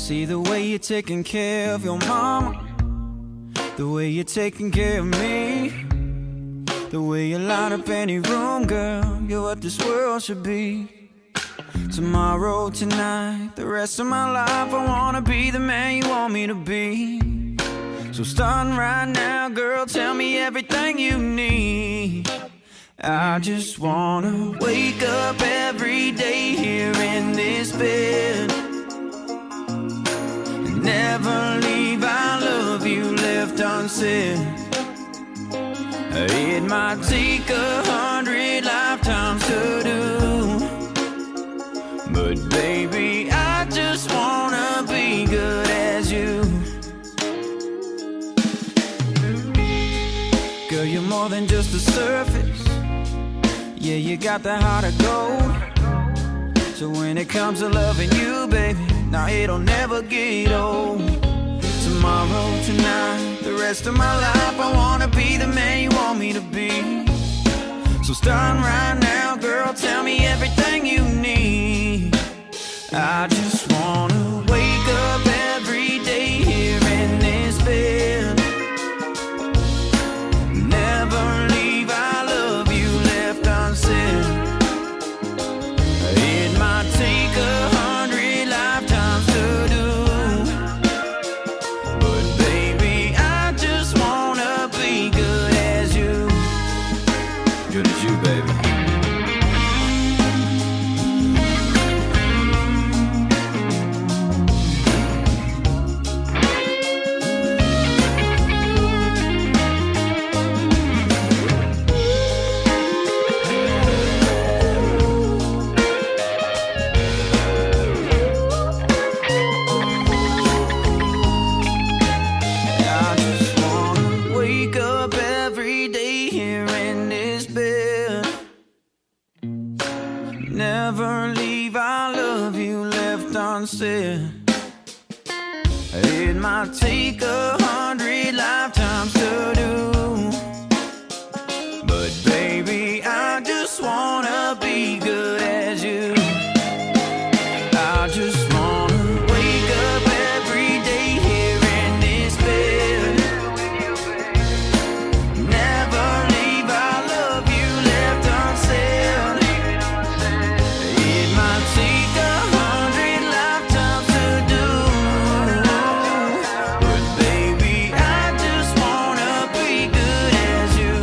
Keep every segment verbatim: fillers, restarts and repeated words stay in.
See the way you're taking care of your mama, the way you're taking care of me, the way you light up any room, girl, you're what this world should be. Tomorrow, tonight, the rest of my life, I wanna be the man you want me to be. So starting right now, girl, tell me everything you need. I just wanna wake up every day here in this bed, and never leave our love you left unsaid. It might take a hundred lifetimes to do, but baby, I just wanna be good as you. Girl, you're more than just the surface. Yeah, you got the heart of gold. So when it comes to loving you, baby, now it'll never get old. Tomorrow, tonight, the rest of my life, I wanna be the man you want me to be. So starting right now, girl, tell me everything you need. I just wanna wake up every day here in this bed, never leave our love you left unsaid. It might take a hundred lifetimes to do, but baby, I just wanna be good as you. Good as you, baby. Never leave our love you left unsaid. It might take a hundred lifetimes to do, but baby, I just wanna be good as you. I just wanna wake up every day here in this bed, never leave our love you left unsaid. It might take a hundred lifetimes to do, but baby, I just wanna be good as you.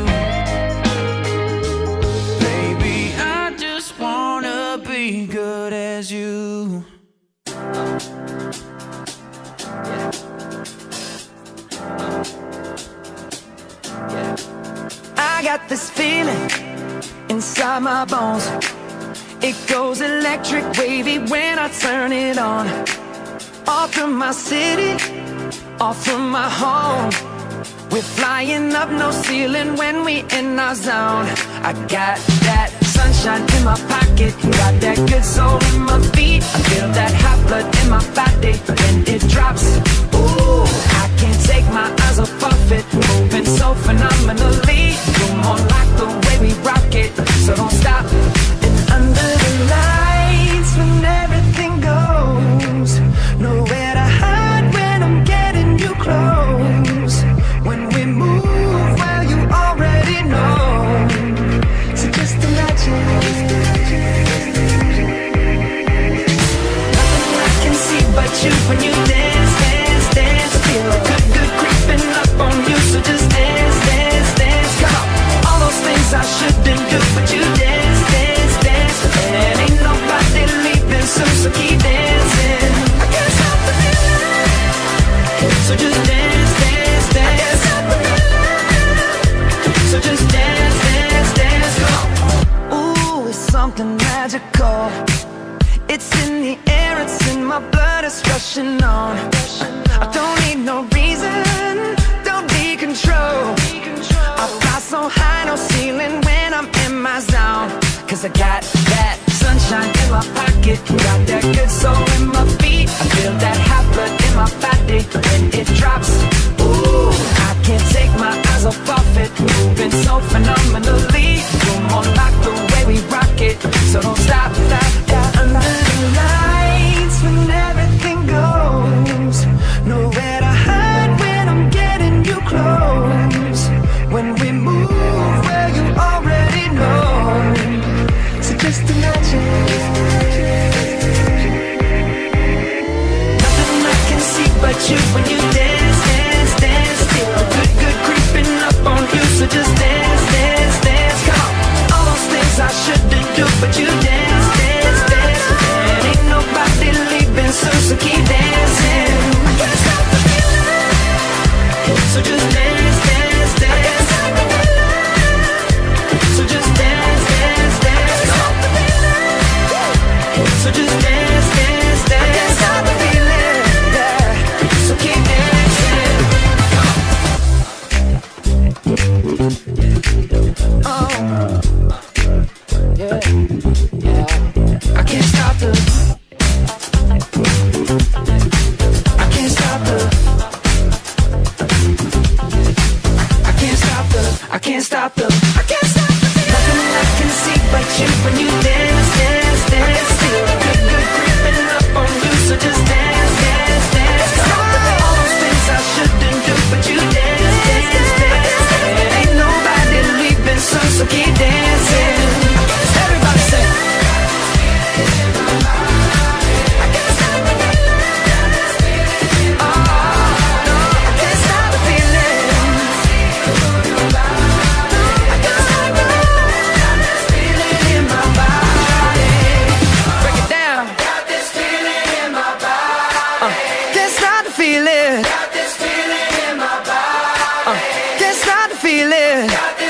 Baby, I just wanna be good as you. I got this feeling inside my bones. It goes electric wavy when I turn it on. Off from my city, off from my home. We're flying up, no ceiling when we in our zone. I got that sunshine in my pocket, got that good soul in my feet. I feel that hot blood in my body when it drops. Ooh, I can't take my eyes off of it, moving so phenomenally. You're more like the way we rock it, so don't stop. And under the lights, when everything goes, nowhere to hide when I'm getting you close. When we move, well, you already know. So just imagine, nothing I can see but you when you dance, dance, dance. Feel a good, good creeping up on you. So just dance, dance, dance. Come on, all those things I shouldn't do, but you dance, dance, dance. And ain't nobody leaving soon, so keep dancing. I can't stop the feeling, so just dance, dance, dance. I can't stop the feeling, so just dance, dance, dance. Come on. Ooh, it's something magical. It's in the air, it's in my blood, it's rushing on. I don't need no reason, don't need control. I fly so high, no ceiling when I'm in my zone. Cause I got that sunshine in my pocket, got that good soul in my feet. I feel that hot blood in my body when it drops. Ooh, I can't take my eyes off of it, moving so phenomenally. You're more like the way we rock it, so don't stop, stop, stop. Under the lights when everything goes, when you dance, dance, dance. Feel a good, good creeping up on you, so just dance, dance, dance. Come on, all those things I shouldn't do, but you dance, dance, dance. And ain't nobody leaving soon, so keep dancing. I can't stop the feeling, so just dance, dance, dance. So just dance, dance, dance. Stop the feeling, so just dance, dance, dance. I can't stop the feeling, yeah. So keep dancing. Oh, yeah, yeah. I can't stop the. I can't stop the. I can't stop the. I can't stop the. I can't stop the. Nothing I can see but you when you dance, dance, dance. Feel a good, good creeping up on you, so just dance, dance, dance. All those things I shouldn't do, but you dance, dance, dance. And ain't nobody leaving soon, so keep dancing. Everybody say. I can't stop the feeling. Oh, no, I can't stop the feeling. I can't stop the feeling in my body. Break it down. Got this feeling in my body. Uh, can't stop the feeling. Got this feeling in my body. Uh, can't stop the feeling.